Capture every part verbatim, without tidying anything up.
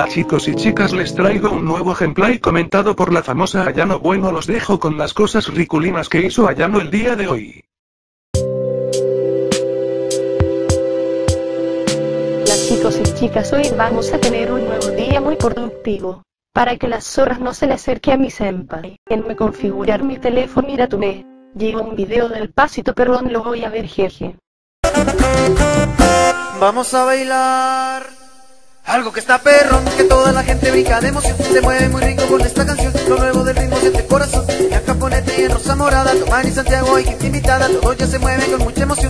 Hola chicos y chicas, les traigo un nuevo gameplay comentado por la famosa Ayano. Bueno, los dejo con las cosas riculinas que hizo Ayano el día de hoy. Hola chicos y chicas, hoy vamos a tener un nuevo día muy productivo. Para que las zorras no se le acerque a mi senpai. En me configurar mi teléfono, mira tú me. Llegó un video del pasito perrón, lo voy a ver, jeje. Vamos a bailar algo que está perrón, que toda la gente brinca de emoción. Se mueve muy rico con esta canción, lo nuevo del ritmo siente corazón. Y a Caponete y en Rosa Morada, Tomás y Santiago y gente invitada, todos ya se mueven con mucha emoción.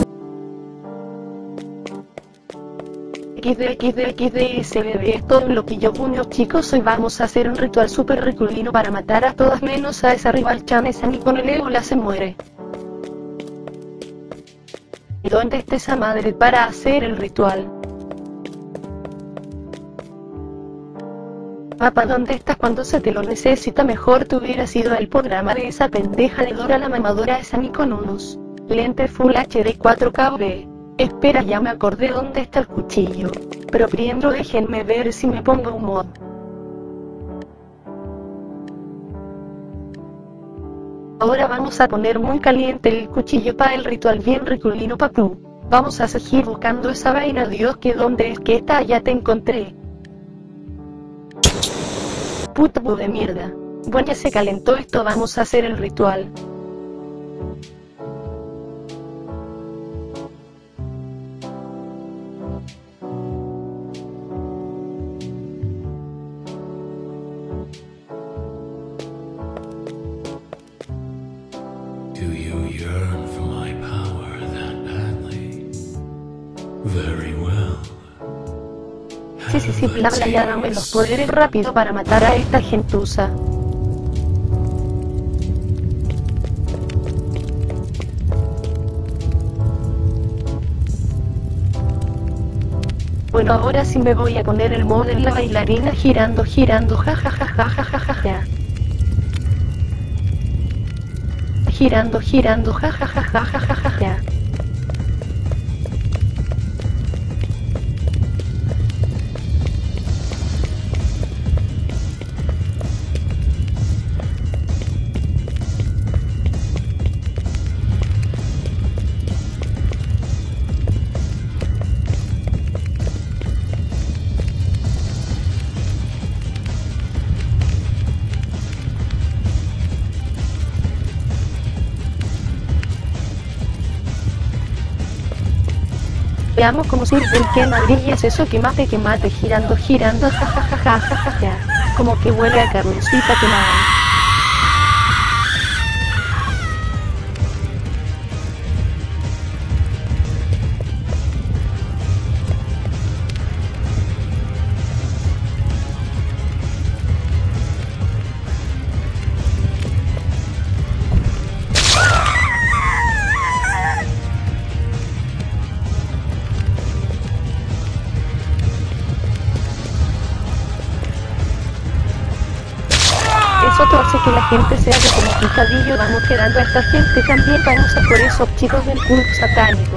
X D X D X D S B B es todo lo que yo puño, chicos. Hoy vamos a hacer un ritual super riculino para matar a todas menos a esa rival Chan. Esa ni con el ébola se muere. ¿Y dónde está esa madre para hacer el ritual? Papá, ¿dónde estás cuando se te lo necesita? Mejor te hubiera sido el programa de esa pendeja de Dora la mamadora, esa ni con unos lentes Full H D cuatro K V. Espera, ya me acordé dónde está el cuchillo. Pero primero déjenme ver si me pongo un mod. Ahora vamos a poner muy caliente el cuchillo para el ritual bien riculino, papú. Vamos a seguir buscando esa vaina. Dios, que dónde es que está, ya te encontré. Puta bu de mierda. Bueno, ya se calentó esto, vamos a hacer el ritual. Do you yearn for my power that badly? Very well. Sí, sí, sí, bla bla, ya dame los poderes rápido para matar a esta gentuza. Bueno, ahora sí me voy a poner el mod en la bailarina girando, girando, ja ja ja ja ja ja ja ja. Girando, girando, ja ja ja ja ja ja ja ja. Veamos cómo sirve el que madrilla es eso, que mate, que mate, girando, girando, ja ja ja ja ja ja ja. Como que huele a carnecita quemada. Eso hace que la gente sea de como picadillo. Vamos quedando a esta gente también. Vamos a por esos chicos del culto satánico.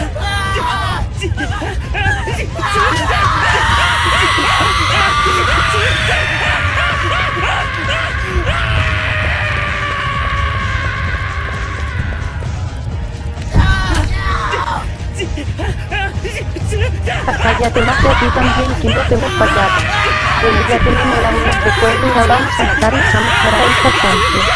Jaja, ya te mato a ti también, que no te hemos fallado. Bueno, ya tenemos la vida de recuerdo y ahora vamos a matar a Chamos para esta gente.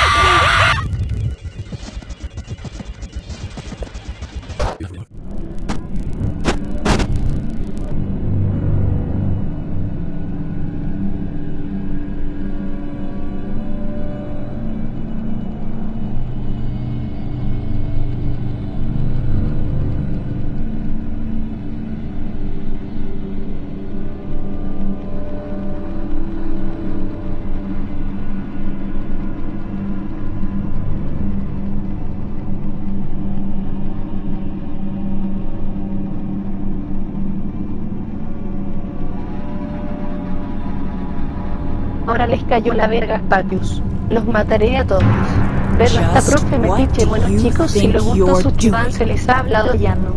Ahora les cayó la verga, Spatius. Los mataré a todos. Verla hasta profe metiche. Bueno chicos, si les gustó suscríbanse, les ha hablado Ayano.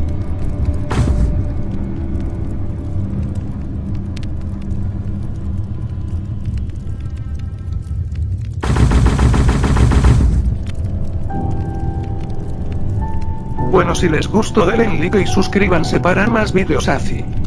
Bueno, si les gustó denle like y suscríbanse para más vídeos así.